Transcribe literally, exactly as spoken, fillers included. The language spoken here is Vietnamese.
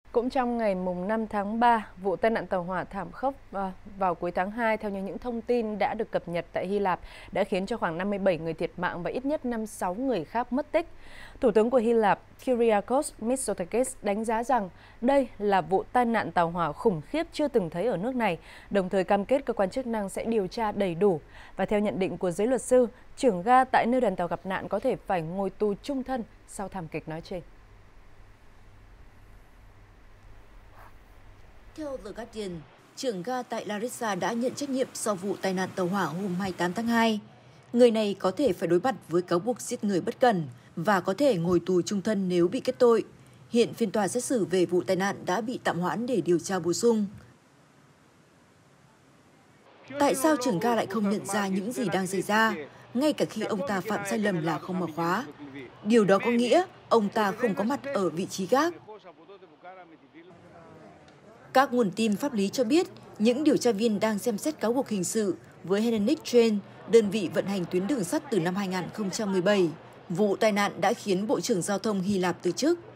Cũng trong ngày năm tháng ba, vụ tai nạn tàu hỏa thảm khốc vào cuối tháng hai theo như những thông tin đã được cập nhật tại Hy Lạp đã khiến cho khoảng năm mươi bảy người thiệt mạng và ít nhất năm mươi sáu người khác mất tích. Thủ tướng của Hy Lạp Kyriakos Mitsotakis đánh giá rằng đây là vụ tai nạn tàu hỏa khủng khiếp chưa từng thấy ở nước này, đồng thời cam kết cơ quan chức năng sẽ điều tra đầy đủ. Và theo nhận định của giới luật sư, trưởng ga tại nơi đoàn tàu gặp nạn có thể phải ngồi tù chung thân sau thảm kịch nói trên. Theo The Guardian, trưởng ga tại Larissa đã nhận trách nhiệm sau vụ tai nạn tàu hỏa hôm hai mươi tám tháng hai. Người này có thể phải đối mặt với cáo buộc giết người bất cẩn và có thể ngồi tù chung thân nếu bị kết tội. Hiện phiên tòa xét xử về vụ tai nạn đã bị tạm hoãn để điều tra bổ sung. Tại sao trưởng ga lại không nhận ra những gì đang xảy ra, ngay cả khi ông ta phạm sai lầm là không mở khóa? Điều đó có nghĩa ông ta không có mặt ở vị trí gác. Các nguồn tin pháp lý cho biết, những điều tra viên đang xem xét cáo buộc hình sự với Hellenic Train, đơn vị vận hành tuyến đường sắt từ năm hai nghìn không trăm mười bảy. Vụ tai nạn đã khiến Bộ trưởng Giao thông Hy Lạp từ chức.